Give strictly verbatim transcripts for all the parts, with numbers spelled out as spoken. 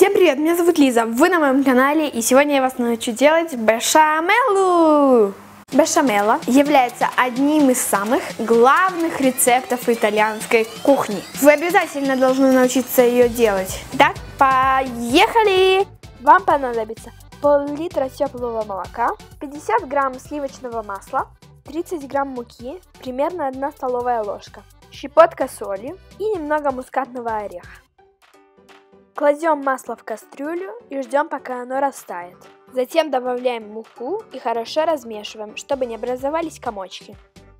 Всем привет, меня зовут Лиза, вы на моем канале, и сегодня я вас научу делать бешамеллу. Бешамелла является одним из самых главных рецептов итальянской кухни. Вы обязательно должны научиться ее делать. Так, поехали! Вам понадобится пол-литра теплого молока, пятьдесят грамм сливочного масла, тридцать грамм муки, примерно одна столовая ложка, щепотка соли и немного мускатного ореха. Кладем масло в кастрюлю и ждем, пока оно растает. Затем добавляем муку и хорошо размешиваем, чтобы не образовались комочки.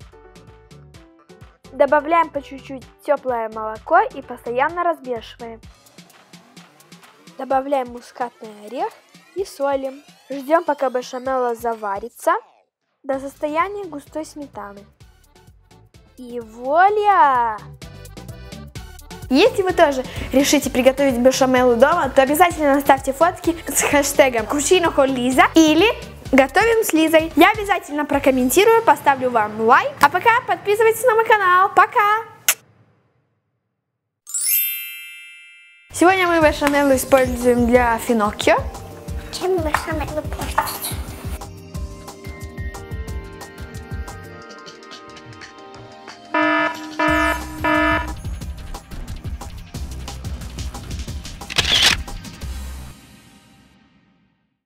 Добавляем по чуть-чуть теплое молоко и постоянно размешиваем. Добавляем мускатный орех и солим. Ждем, пока бешамелла заварится до состояния густой сметаны. И вуаля! Если вы тоже решите приготовить бешамеллу дома, то обязательно ставьте фотки с хэштегом Cucino con Lisa или Готовим с Лизой. Я обязательно прокомментирую, поставлю вам лайк. А пока подписывайтесь на мой канал. Пока! Сегодня мы бешамеллу используем для финоккио. Чем бешамеллу портить?